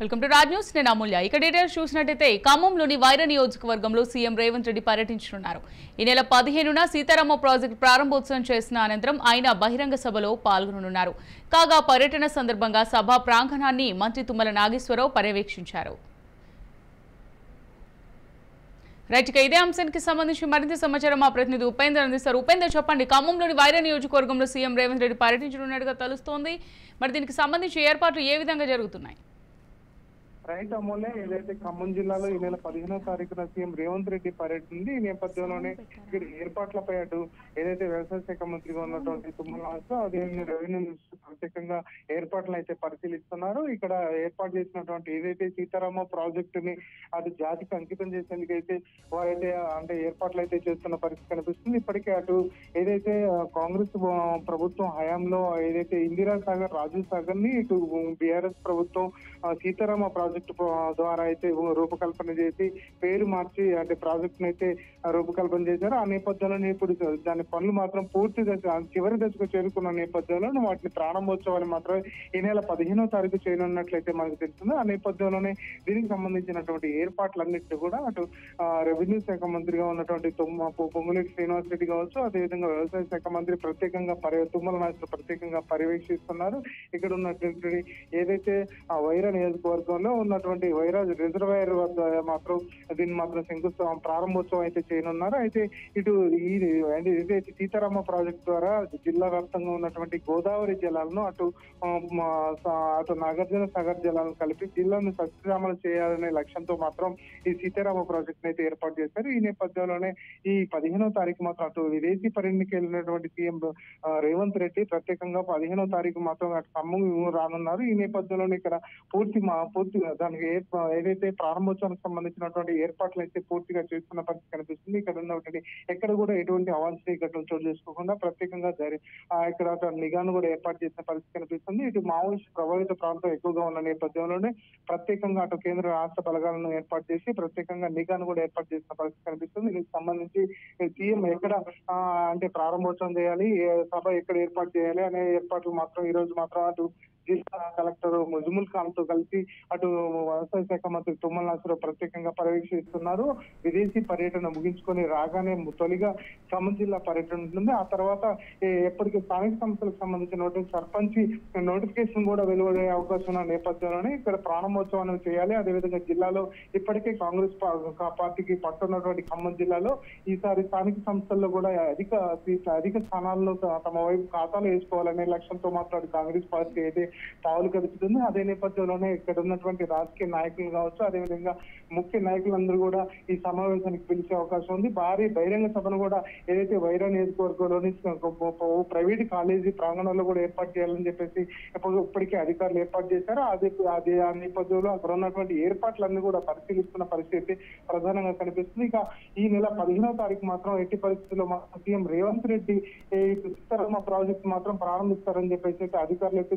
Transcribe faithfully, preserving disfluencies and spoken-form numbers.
Welcome to Raj news. నేను అమూల్య. ఇక details చూసినట్టయితే ఖమ్మంలోని వైరా నియోజకవర్గంలో సీఎం రేవంత్ రెడ్డి పర్యటించనున్నారు. ఈ నెల పదిహేనున సీతారామ ప్రాజెక్టు ప్రారంభోత్సవం చేసిన అనంతరం ఆయన బహిరంగ సభలో పాల్గొననున్నారు. కాగా పర్యటన సందర్భంగా సభా ప్రాంగణాన్ని మంత్రి తుమ్మల నాగేశ్వరరావు పర్యవేక్షించారు. రైట్, ఇక ఇదే అంశానికి సంబంధించి మరింత సమాచారం మా ప్రతినిధి ఉపేందర్ అందిస్తారు. ఉపేందర్, చెప్పండి, ఖమ్మంలోని వైరా నియోజకవర్గంలో సీఎం రేవంత్ రెడ్డి పర్యటించనున్నట్టుగా తెలుస్తోంది. మరి దీనికి సంబంధించి ఏర్పాట్లు ఏ విధంగా జరుగుతున్నాయి? రైట్ అమూల్య, ఏదైతే ఖమ్మం జిల్లాలో ఈ నెల పదిహేనో తారీఖున సీఎం రేవంత్ రెడ్డి పర్యటించింది. ఈ నేపథ్యంలోనే ఇక్కడ ఏర్పాట్లపై అటు ఏదైతే వ్యవసాయ శాఖ మంత్రిగా ఉన్నటువంటి తుమ్మల నాగేశ్వరరావు అదే రెవెన్యూ ప్రత్యేకంగా ఏర్పాట్లను అయితే పరిశీలిస్తున్నారు. ఇక్కడ ఏర్పాటు చేసినటువంటి ఏదైతే సీతారామ ప్రాజెక్టుని అది జాతికి అంకితం చేసేందుకు అయితే వారైతే అంటే ఏర్పాట్లు అయితే చేస్తున్న పరిస్థితి కనిపిస్తుంది. ఇప్పటికే అటు ఏదైతే కాంగ్రెస్ ప్రభుత్వం హయాంలో ఏదైతే ఇందిరా సాగర్, రాజీవ్ సాగర్ ని ఇటు బీఆర్ఎస్ ప్రభుత్వం సీతారామ ప్రాజెక్టు ద్వారా అయితే రూపకల్పన చేసి పేరు మార్చి అంటే ప్రాజెక్ట్ అయితే రూపకల్పన చేశారు. ఆ నేపథ్యంలో ఇప్పుడు దాని పనులు మాత్రం పూర్తి దశ చివరి దశకు చేరుకున్న నేపథ్యంలో వాటిని ప్రారంభోత్సవాలు మాత్రం ఈ నెల పదిహేనో తారీఖు చేయనున్నట్లయితే మనకు తెలుస్తుంది. ఆ నేపథ్యంలోనే దీనికి సంబంధించినటువంటి ఏర్పాట్లన్నింటినీ కూడా అటు రెవెన్యూ శాఖ మంత్రిగా ఉన్నటువంటి తుమ్మ పొంగులేటి శ్రీనివాస్ రెడ్డి కావచ్చు, అదేవిధంగా వ్యవసాయ శాఖ మంత్రి ప్రత్యేకంగా పర్య తుమ్మల నాగేశ్వరరావు ప్రత్యేకంగా పర్యవేక్షిస్తున్నారు. ఇక్కడ ఉన్నటువంటి ఏదైతే ఆ వైరా నియోజకవర్గంలో ఉన్నటువంటి వైరా రిజర్వాయర్ వద్ద మాత్రం దీన్ని మాత్రం శంకుస్థాపన ప్రారంభోత్సవం అయితే చేయనున్నారు. అయితే ఇటు ఈ ఏదైతే సీతారామ ప్రాజెక్టు ద్వారా జిల్లా వ్యాప్తంగా ఉన్నటువంటి గోదావరి జలాలను అటు అటు నాగార్జున సాగర్ జలాలను కలిపి జిల్లాను సస్యశ్యామలం చేయాలనే లక్ష్యంతో మాత్రం ఈ సీతారామ ప్రాజెక్ట్ అయితే ఏర్పాటు చేశారు. ఈ నేపథ్యంలోనే ఈ పదిహేనో తారీఖు మాత్రం అటు విదేశీ పర్యటనకి వెళ్ళినటువంటి సీఎం రేవంత్ రెడ్డి ప్రత్యేకంగా పదిహేనో తారీఖు మాత్రం అటు ఖమ్మం రానున్నారు. ఈ నేపథ్యంలోనే ఇక్కడ పూర్తి మా పూర్తి దానికి ఏదైతే ప్రారంభోత్సవానికి సంబంధించినటువంటి ఏర్పాట్లు అయితే పూర్తిగా చేస్తున్న పరిస్థితి కనిపిస్తుంది. ఇక్కడ ఉన్నటువంటి ఎక్కడ కూడా ఎటువంటి అవాంఛనీయ ఘటనలు చోటు చేసుకోకుండా ప్రత్యేకంగా జరి ఇక్కడ నిఘాను కూడా ఏర్పాటు చేసిన పరిస్థితి కనిపిస్తుంది. ఇటు మావోయిస్ట్ ప్రభావిత ప్రాంతం ఎక్కువగా ఉన్న నేపథ్యంలోనే ప్రత్యేకంగా అటు కేంద్ర రాష్ట్ర బలగాలను ఏర్పాటు చేసి ప్రత్యేకంగా నిఘాను కూడా ఏర్పాటు చేసిన పరిస్థితి కనిపిస్తుంది. దీనికి సంబంధించి సీఎం ఎక్కడ అంటే ప్రారంభోత్సవం చేయాలి, సభ ఎక్కడ ఏర్పాటు చేయాలి అనే ఏర్పాట్లు మాత్రం ఈ రోజు మాత్రం అటు జిల్లా కలెక్టర్ ముజుముల్ ఖాన్ తో కలిసి అటు వ్యవసాయ శాఖ మంత్రి తుమ్మల నాగేశ్వరరావు ప్రత్యేకంగా పర్యవేక్షిస్తున్నారు. విదేశీ పర్యటన ముగించుకొని రాగానే తొలిగా ఖమ్మం జిల్లా పర్యటన ఉంటుంది. ఆ తర్వాత ఎప్పటికీ స్థానిక సంస్థలకు సంబంధించిన సర్పంచ్ నోటిఫికేషన్ కూడా వెలువడే అవకాశం ఉన్న నేపథ్యంలోనే ఇక్కడ ప్రారంభోత్సవాన్ని చేయాలి. అదేవిధంగా జిల్లాలో ఇప్పటికే కాంగ్రెస్ పార్టీకి పట్టున్నటువంటి ఖమ్మం జిల్లాలో ఈసారి స్థానిక సంస్థల్లో కూడా అధిక అధిక స్థానాల్లో తమ వైపు ఖాతాలు వేసుకోవాలనే లక్ష్యంతో మాత్రం కాంగ్రెస్ పార్టీ అయితే పావులు కదుపుతుంది. అదే నేపథ్యంలోనే ఇక్కడ ఉన్నటువంటి రాజకీయ నాయకులు కావచ్చు, అదేవిధంగా ముఖ్య నాయకులందరూ కూడా ఈ సమావేశానికి పిలిచే అవకాశం ఉంది. భారీ బహిరంగ సభను కూడా ఏదైతే వైరా నియోజకవర్గంలోని ప్రైవేట్ కాలేజీ ప్రాంగణంలో కూడా ఏర్పాటు చేయాలని చెప్పేసి ఇప్పటికే అధికారులు ఏర్పాటు చేశారు. అదే అదే ఆ నేపథ్యంలో అక్కడ ఉన్నటువంటి ఏర్పాట్లన్నీ కూడా పరిశీలిస్తున్న పరిస్థితి ప్రధానంగా కనిపిస్తుంది. ఇక ఈ నెల పదిహేనో తారీఖు మాత్రం ఎట్టి పరిస్థితుల్లో సీఎం రేవంత్ రెడ్డి సీతారామ ప్రాజెక్టు మాత్రం ప్రారంభిస్తారని చెప్పేసి అధికారులు అయితే